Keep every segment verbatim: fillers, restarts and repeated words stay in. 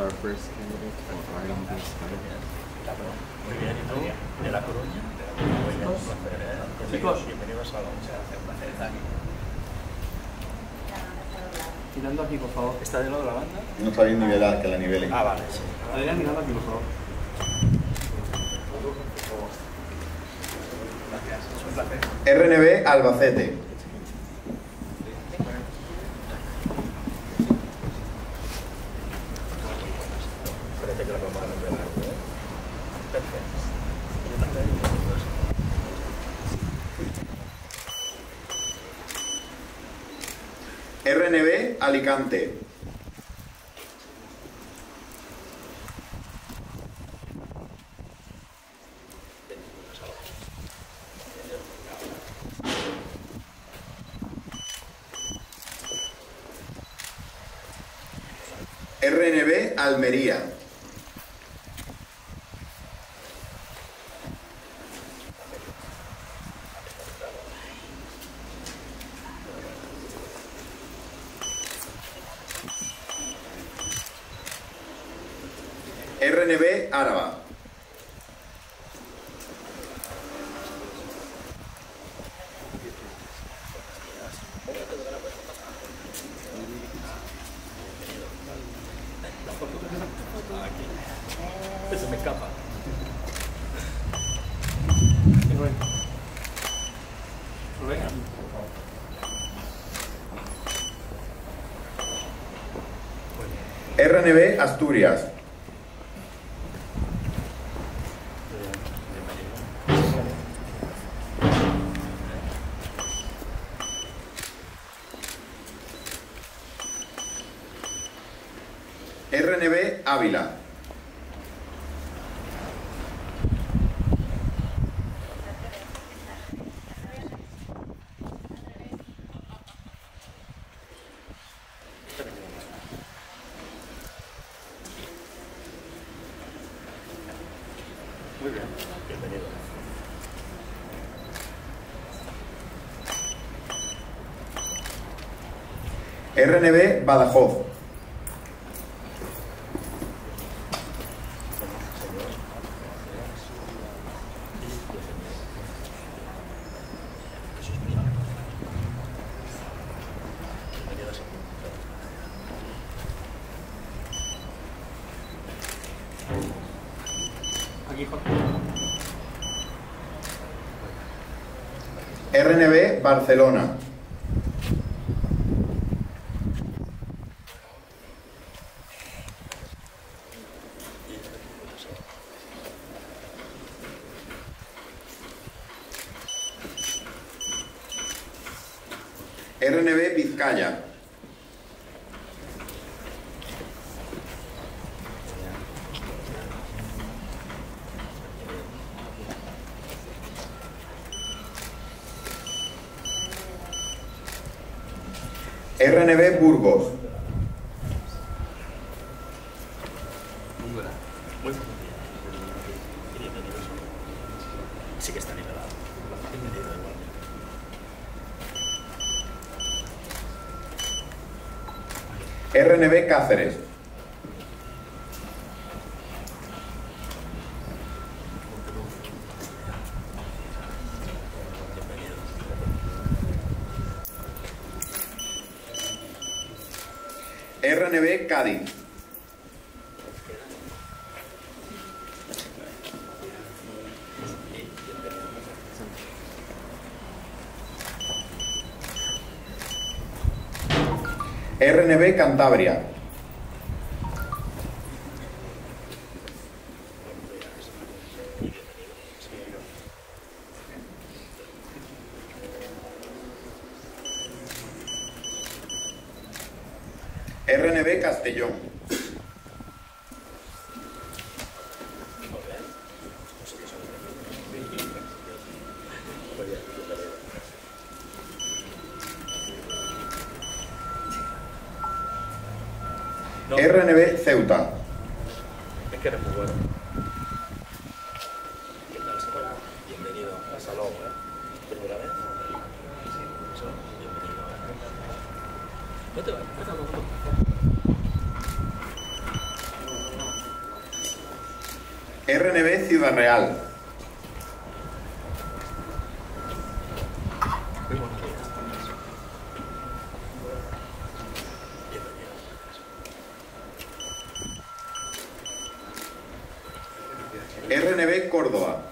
our first candidate for Ireland Best Candidate. Muy bien, ¿y tú? ¿De La Coruña? Muy bien, un placer, ¿eh? Chicos, bienvenidos a la once. Un placer estar aquí. Mirando aquí, por favor. ¿Está de lado la banda? No está bien nivelada, que la nivelen. Ah, vale, sí. Adrián, mirando aquí, por favor. Gracias, es un placer. R N B Albacete. Parece que la vamos a revelar, ¿eh? Perfecto. R N B Alicante. R N B Almería. R N B Áraba. Se me escapa. Rubén. Rubén. R N B Asturias. R N B Ávila. Muy bien, bienvenido. R N B Badajoz. Aquí, Jorge. R N B Barcelona. R N B Vizcaya. R N B Burgos. Muy bien. Sí que está nivelado. Bienvenido igualmente. R N B Cáceres. R N B Cádiz. R N B Cantabria. R N B Castellón. No. R N B Ceuta. Es que eres muy bueno. ¿Qué tal, señor? Bienvenido a Salón, ¿eh? ¿Primera vez? Sí, eso. Bienvenido. No te vayas. R N B Ciudad Real. R N B Córdoba.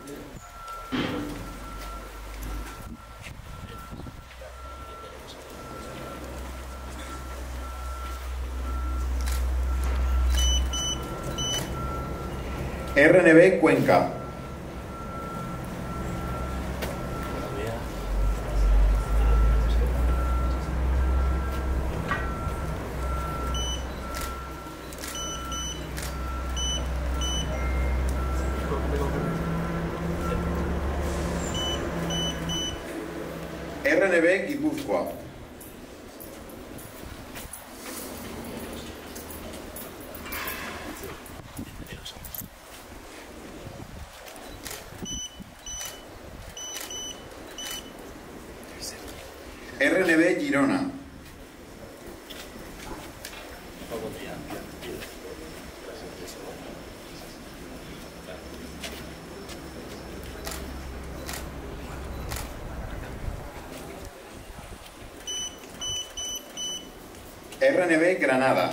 R N B Cuenca. R N B Guipúzcoa. R N B Girona. R N B Granada.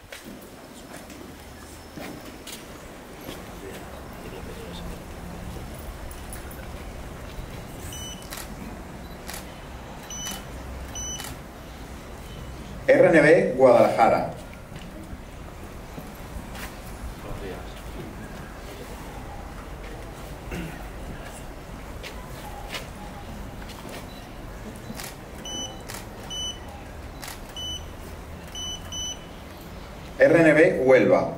R N B Guadalajara. R N B Huelva.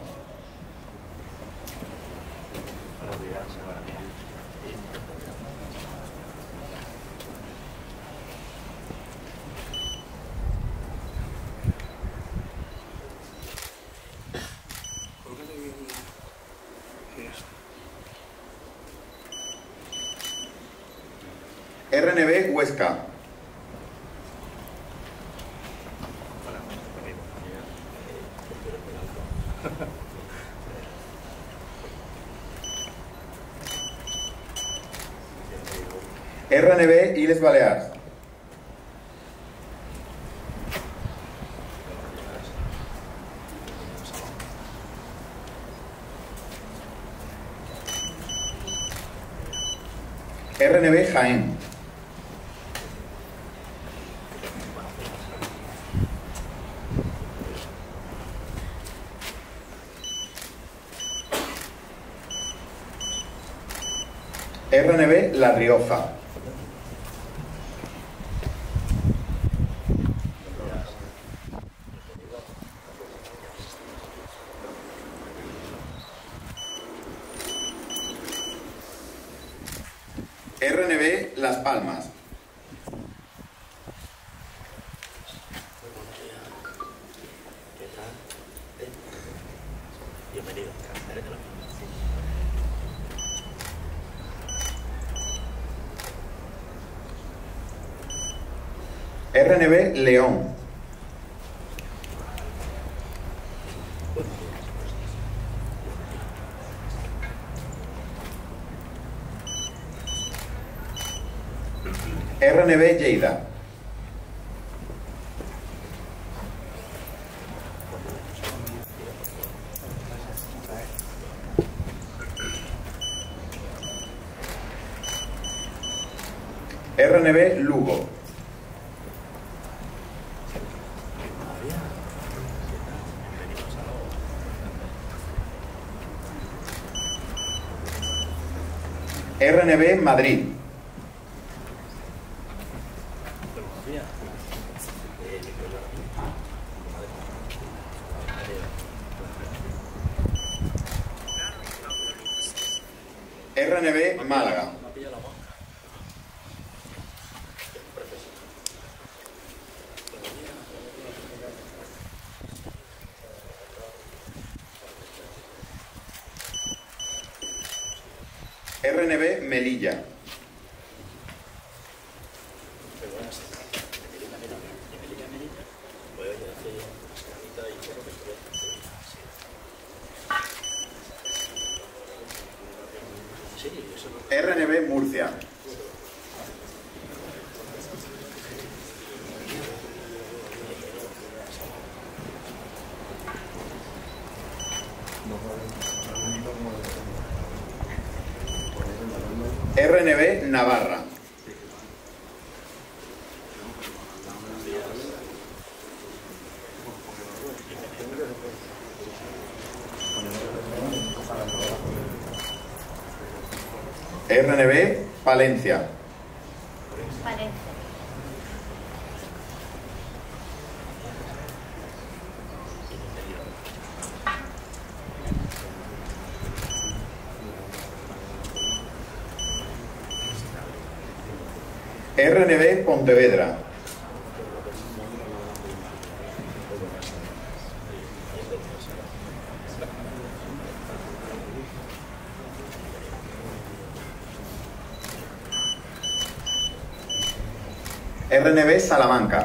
R N B Huesca. R N B Illes Balears. R N B Jaén. R N B La Rioja. R N B Las Palmas. Bienvenido. R N B León. R N B Lleida. R N B Lugo. R N B Madrid. R N B Málaga. R N B Melilla. Murcia. R N B Navarra. R N B Palencia. Palencia. R N B Pontevedra. R N B Salamanca.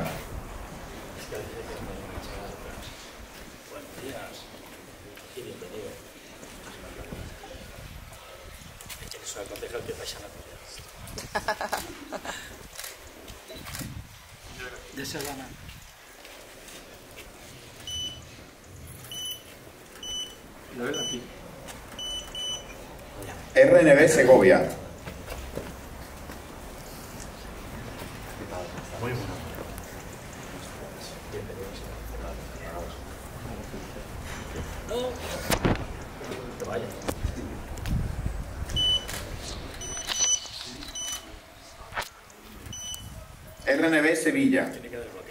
De Serrana. Lo ves aquí. R N B Segovia. Muy bueno. No. Que vaya. R N B Sevilla. Tiene que desbloquear.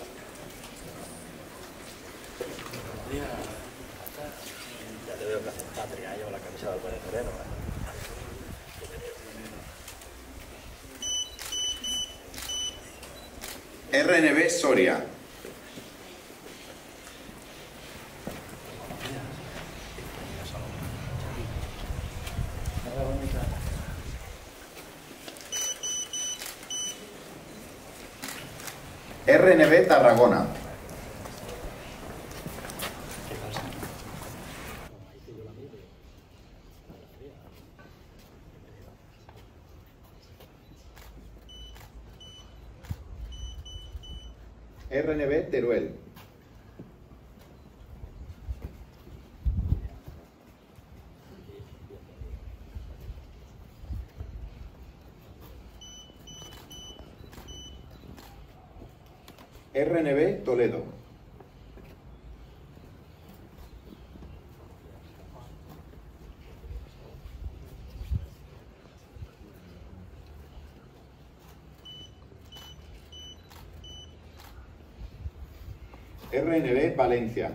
Ya te veo que haces patria, llevo la camisa del Pérez Moreno. R N B Soria. R N B Tarragona. R N B Teruel. R N B Toledo. R N B Valencia.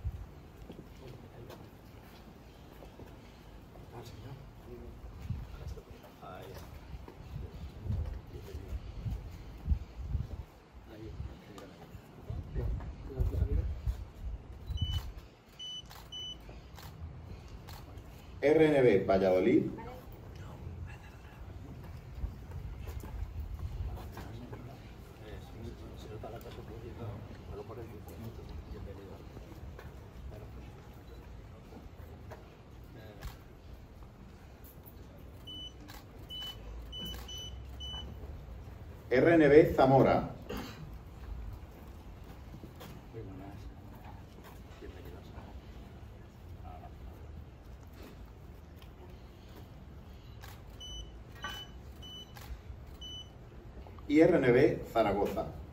R N B Valladolid. R N B Zamora. Y R N B Zaragoza.